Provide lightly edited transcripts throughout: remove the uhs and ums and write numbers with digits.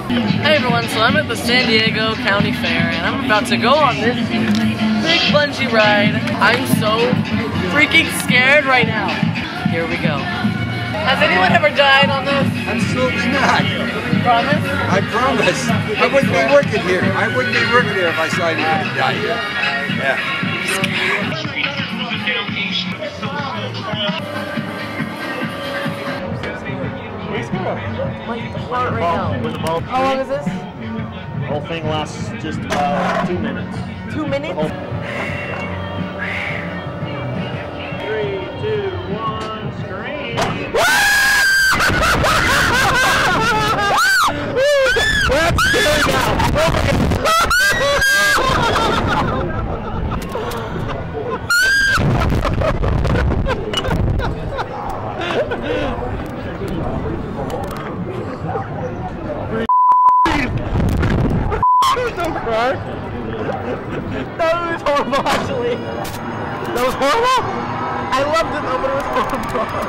Hey everyone, so I'm at the San Diego County Fair and I'm about to go on this big bungee ride. I'm so freaking scared right now. Here we go. Has anyone ever died on this? Absolutely not. Promise? I promise. I wouldn't be working here. I wouldn't be working here if I saw anyone die here. Yeah. My heart right now. How long is this? The whole thing lasts just about 2 minutes. 2 minutes? 3, 2, 1, scream! We're scared now! Don't cry. That was horrible actually. That was horrible? I loved it though, but it was horrible.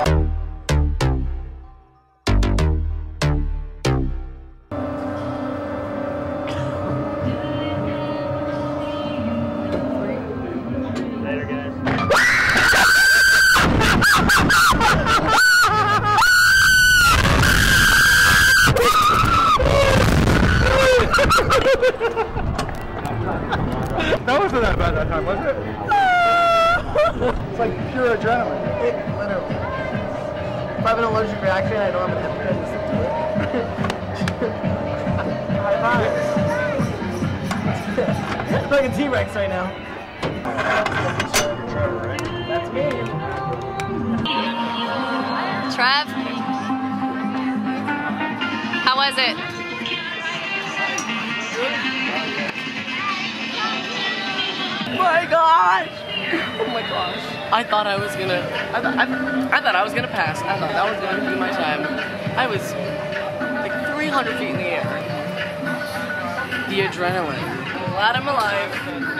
That wasn't that bad that time, was it? It's like pure adrenaline. Literally. If I have an allergic reaction, I don't have an EpiPen to stick to it. High five. I'm like a T-Rex right now. That's me. Trev, how was it? Oh my gosh! Oh my gosh! I thought I was gonna. I thought I was gonna pass. I thought that was gonna be my time. I was like 300 feet in the air. The adrenaline. I'm glad I'm alive.